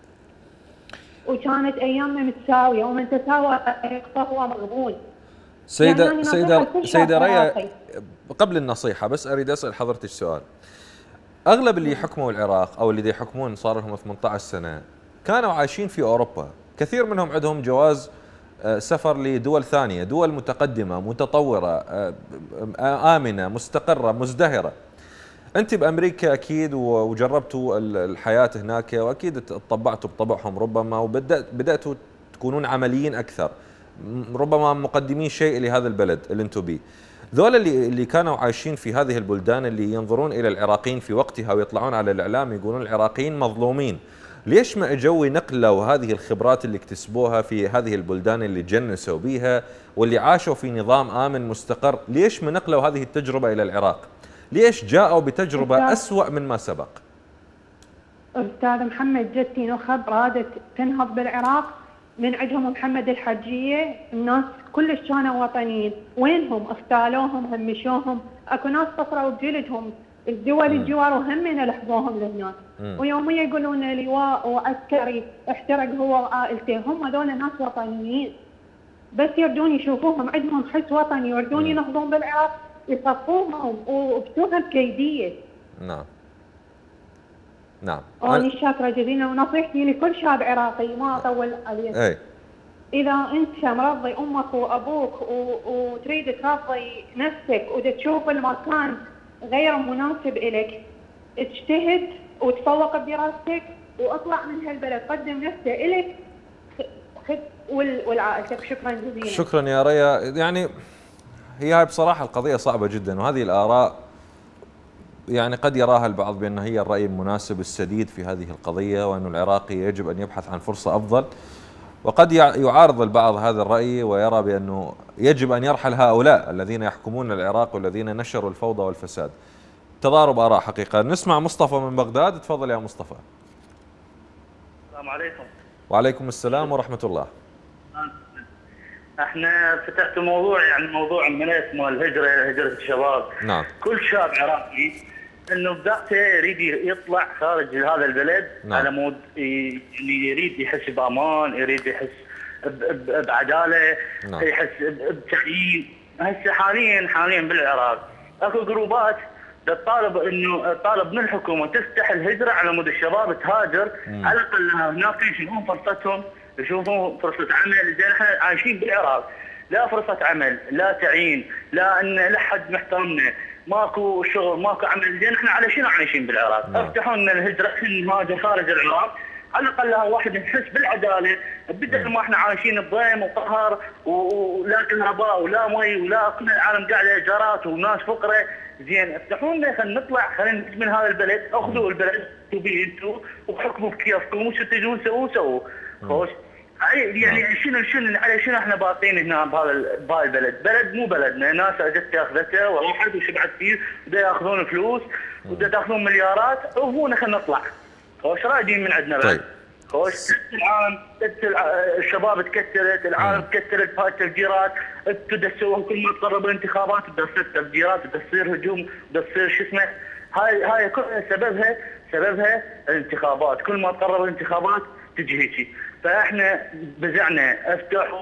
وكانت ايامنا متساويه، ومن تساوى فهو مغبون. سيدة يعني سيدة سيدة ريا، قبل النصيحة بس أريد أسأل حضرتك سؤال. أغلب اللي يحكموا العراق أو اللي يحكمون صار لهم ثمانية عشر سنة كانوا عايشين في أوروبا، كثير منهم عندهم جواز سفر لدول ثانية، دول متقدمة متطورة آمنة مستقرة مزدهرة. أنت بأمريكا أكيد وجربتوا الحياة هناك، وأكيد تطبعتوا بطبعهم ربما، وبدأت بدأتوا تكونون عمليين أكثر، ربما مقدمين شيء لهذا البلد اللي انتم به. ذول اللي اللي كانوا عايشين في هذه البلدان اللي ينظرون الى العراقيين في وقتها ويطلعون على الاعلام يقولون العراقيين مظلومين، ليش ما اجوا نقلوا هذه الخبرات اللي اكتسبوها في هذه البلدان اللي تجنسوا بيها واللي عاشوا في نظام امن مستقر؟ ليش ما نقلوا هذه التجربه الى العراق؟ ليش جاءوا بتجربه اسوأ من ما سبق؟ استاذ محمد، جتي نخب رادت تنهض بالعراق من عندهم محمد الحجيه، الناس كلش كانوا وطنيين، وينهم؟ اغتالوهم، همشوهم، اكو ناس صفروا بجلدهم، الدول الجوار وهم لحقوهم لهناك، ويوميا يقولون لواء وعسكري احترق هو وعائلته، هم هذول ناس وطنيين، بس يردون يشوفوهم عندهم حس وطني، يردون ينهضون بالعراق يصفوهم وبتوهم كيديه. نعم. نعم. وأنا شاكرة جزيلا، ونصيحتي لكل شاب عراقي ما أطول عليك. اي إذا أنت مرضي أمك وأبوك و... وتريد ترضي نفسك وتشوف المكان غير مناسب إلك، اجتهد وتفوق بدراستك واطلع من هالبلد، قدم نفسه إلك والعائلتك. شكرا جزيلا. شكرا يا ريا. يعني هي هاي بصراحة القضية صعبة جدا، وهذه الآراء يعني قد يراها البعض بأن هي الرأي المناسب السديد في هذه القضية، وأن العراقي يجب أن يبحث عن فرصة أفضل، وقد يعارض البعض هذا الرأي ويرى بأنه يجب أن يرحل هؤلاء الذين يحكمون العراق والذين نشروا الفوضى والفساد. تضارب آراء حقيقة. نسمع مصطفى من بغداد. تفضل يا مصطفى. السلام عليكم. وعليكم السلام ورحمة الله. احنا فتحت موضوع يعني موضوع المناس مال الهجرة، هجرة الشباب. نعم. كل شاب عراقي انه بذاته يريد يطلع خارج هذا البلد. نعم. على مود يريد يحس بامان، يريد يحس بعدالة. نعم. يحس بتعيين. هسه حاليا حاليا بالعراق اكو جروبات تطالب انه طالب من الحكومه تفتح الهجره على مود الشباب تهاجر. مم. على الاقل هناك يشوفون فرصتهم، يشوفون فرصه عمل. زين احنا عايشين بالعراق لا فرصه عمل، لا تعيين، لا ان لا حد محترمنا، ماكو شغل، ماكو عمل. زين احنا على شنو عايشين بالعراق؟ نعم. افتحوا لنا الهجره نهاجر خارج العراق، على الاقل واحد نحس بالعداله، بدل ما احنا عايشين بضيم وقهر ولا كهرباء ولا مي ولا كل العالم قاعده ايجارات وناس فقره. زين افتحوا لنا خلينا نطلع، خلينا نجي من هذا البلد، اخذوا البلد تبي انتم وحكموا بكيفكم، وش تجون سووا سووا. خوش يعني شنو شنو على شنو احنا باقين هنا بهذا بهذا البلد؟ بلد مو بلدنا، ناس اجت اخذته وراحت وشبعت فيه ودا ياخذون فلوس ودا تاخذون مليارات، وهونا خلينا نطلع. خوش رايدين من عندنا بعد. خوش العالم الشباب تكترت، العالم تكترت بهاي التفجيرات، انتم تسوون كل ما تقرب الانتخابات بدها تصير تفجيرات، بدها تصير هجوم، بدها تصير شو اسمه، هاي هاي كلها سببها سببها الانتخابات، كل ما تقرب الانتخابات تجي هيجي. فاحنا بزعنا افتحوا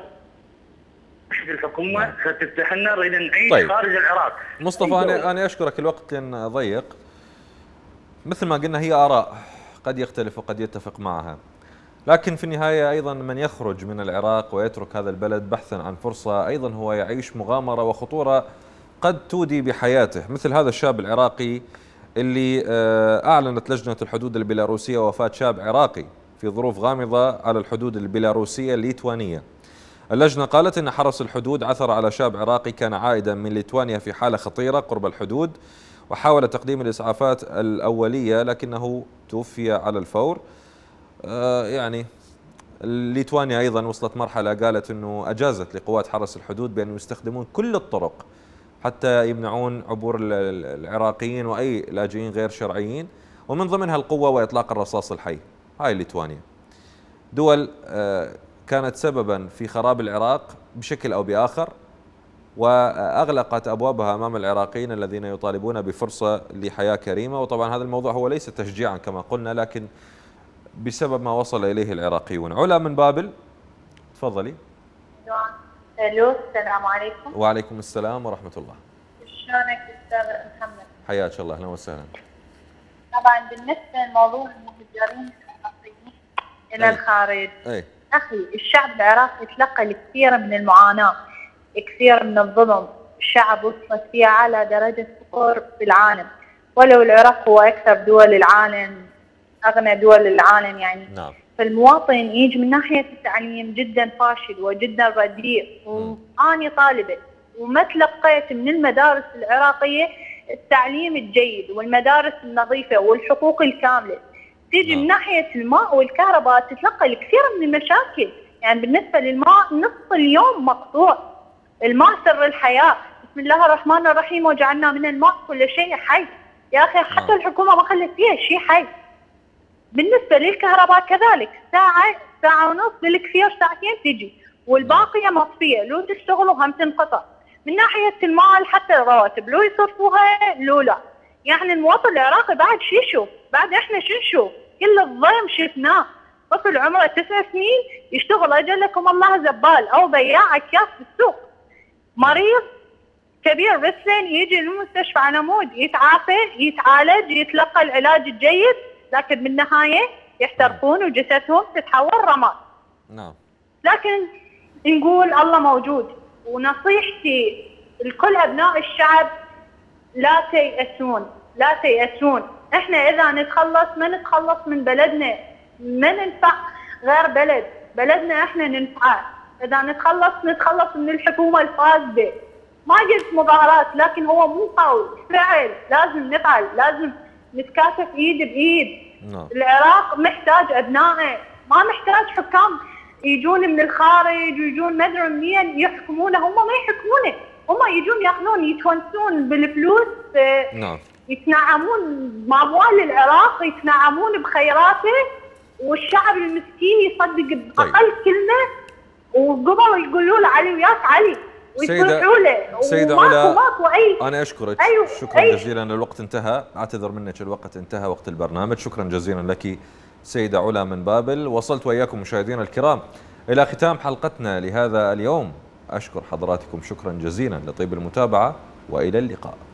الحكومه تفتح لنا، نريد نعيش. طيب. خارج العراق. مصطفى انا انا اشكرك، الوقت لان ضيق. مثل ما قلنا هي اراء قد يختلف وقد يتفق معها، لكن في النهاية أيضا من يخرج من العراق ويترك هذا البلد بحثا عن فرصة أيضا هو يعيش مغامرة وخطورة قد تودي بحياته، مثل هذا الشاب العراقي اللي أعلنت لجنة الحدود البيلاروسية وفاة شاب عراقي في ظروف غامضة على الحدود البيلاروسية الليتوانية. اللجنة قالت أن حرس الحدود عثر على شاب عراقي كان عائدا من ليتوانيا في حالة خطيرة قرب الحدود، وحاول تقديم الإسعافات الأولية لكنه توفي على الفور. آه يعني ليتوانيا أيضا وصلت مرحلة قالت أنه أجازت لقوات حرس الحدود بأن يستخدمون كل الطرق حتى يمنعون عبور العراقيين وأي لاجئين غير شرعيين، ومن ضمنها القوة وإطلاق الرصاص الحي. هاي ليتوانيا دول آه كانت سببا في خراب العراق بشكل أو بآخر، وأغلقت أبوابها أمام العراقيين الذين يطالبون بفرصة لحياة كريمة. وطبعا هذا الموضوع هو ليس تشجيعا كما قلنا، لكن بسبب ما وصل إليه العراقيون. علا من بابل تفضلي. الو السلام عليكم. وعليكم السلام ورحمة الله. شلونك أستاذ محمد؟ حياك الله، أهلا وسهلا. طبعا بالنسبة لموضوع المهاجرين العراقيين إلى أي. الخارج أي. أخي الشعب العراقي تلقى الكثير من المعاناة، كثير من الظلم، الشعب وصلت فيه أعلى درجة فقر في العالم، ولو العراق هو أكثر دول العالم، أغنى دول العالم يعني. نعم. فالمواطن يجي من ناحية التعليم جدا فاشل وجدا رديء، وأنا طالبة وما تلقيت من المدارس العراقية التعليم الجيد والمدارس النظيفة والحقوق الكاملة. تيجي نعم. من ناحية الماء والكهرباء تتلقى الكثير من المشاكل، يعني بالنسبة للماء نصف اليوم مقطوع. الماء سر الحياة، بسم الله الرحمن الرحيم وجعلنا من الماء كل شيء حي. يا أخي حتى الحكومة ما خلت فيها شيء حي. بالنسبة للكهرباء كذلك ساعة ساعة ونص بالكثير ساعتين تجي، والباقية مطفية، لو تشتغلوا هم تنقطع. من ناحية المال حتى الرواتب لو يصرفوها لو لا. يعني المواطن العراقي بعد شو يشوف؟ بعد احنا شو نشوف؟ كل الضيم شفناه. طفل عمره تسع سنين يشتغل اجلكم الله زبال او بياع اكياس بالسوق. مريض كبير بالسن يجي للمستشفى على مود يتعافى يتعالج يتلقى العلاج الجيد، لكن بالنهايه يحترقون وجثثهم تتحول رماد. نعم. لكن نقول الله موجود، ونصيحتي لكل ابناء الشعب لا تيأسون لا تيأسون، احنا اذا نتخلص ما نتخلص من بلدنا، ما ننفع غير بلد، بلدنا احنا ننفعه، اذا نتخلص نتخلص من الحكومه الفاسده. ما قلت مظاهرات، لكن هو مو قول، فعل، لازم نفعل، لازم نتكاتف ايد بايد. نعم. العراق محتاج ابنائه، ما محتاج حكام يجون من الخارج ويجون ما ادري منين يحكمونه، هم ما يحكمونه، هم يجون ياخذون يتونسون بالفلوس. نعم. يتنعمون باموال العراق، يتنعمون بخيراته، والشعب المسكين يصدق باقل طيب. كلمه، وقبل يقولوا له علي وياك علي ويصرحوا له. سيدة علا أي... أنا أشكرك. أيوه. شكرا أيوه. جزيلا. الوقت انتهى، أعتذر منك، الوقت انتهى، وقت البرنامج. شكرا جزيلا لك سيدة علا من بابل. وصلت وإياكم مشاهدينا الكرام إلى ختام حلقتنا لهذا اليوم. أشكر حضراتكم شكرا جزيلا لطيب المتابعة، وإلى اللقاء.